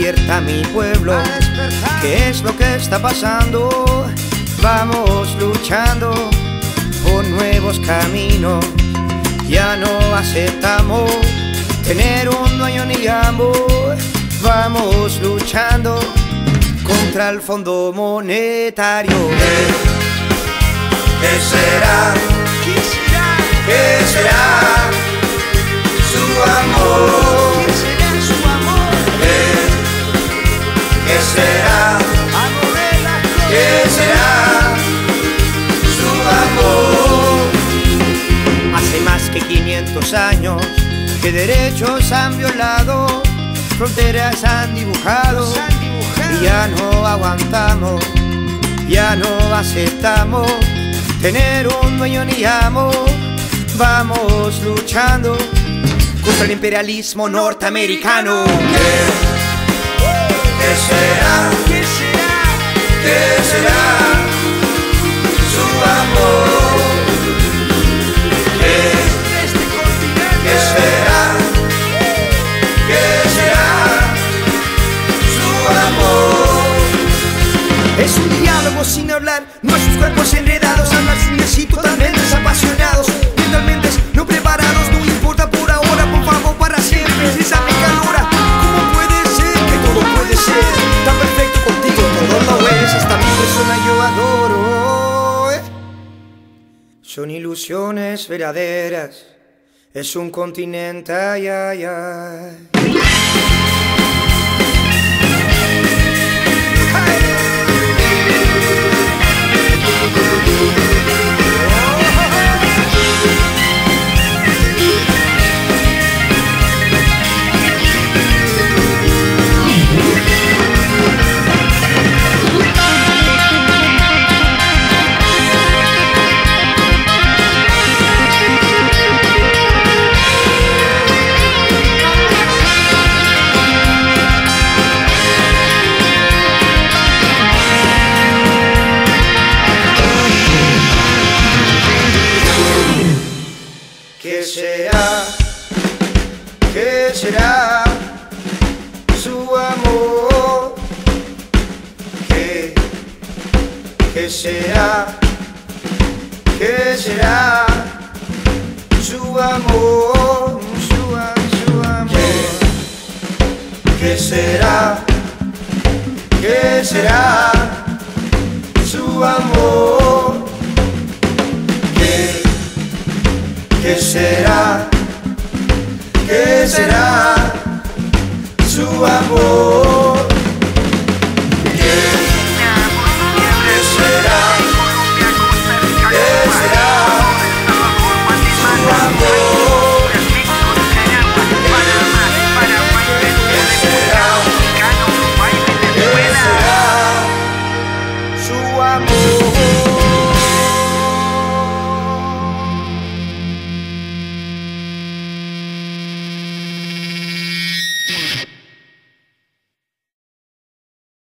despierta mi pueblo. ¿Qué es lo que está pasando? Vamos luchando por nuevos caminos. Ya no aceptamos tener un dueño ni amo. Vamos luchando contra el Fondo Monetario. ¿Qué será? ¿Qué será? ¿Qué será? Su amor. ¿Qué será su amor? ¿Qué será? ¿Qué será su amor? Hace más que 500 años que derechos han violado, fronteras han dibujado, y ya no aguantamos, ya no aceptamos tener un dueño ni amo. Vamos luchando contra el imperialismo norteamericano. ¿Qué será? ¿Qué será? ¿Qué será su amor? ¿Qué será? ¿Qué será su amor? Es un diálogo sin hablar, nuestros cuerpos enredados, hablar sin decir, totalmente desapasionados, mentalmente no preparados, no importa por ahora, por favor para siempre, esa me calora. ¿Cómo puede ser que todo puede ser tan perfecto contigo? Todo lo es, esta mi persona yo adoro. Son ilusiones verdaderas, es un continente, ay, ay, ay. ¿Qué será? ¿Qué será su amor? ¿Qué será? ¿Qué será su amor? Su amor. ¿Qué será? ¿Qué será su amor? ¿Qué será? ¿Qué será su amor? ¿Qué será? ¿Qué será su amor? ¿Qué será? ¿Qué será su amor?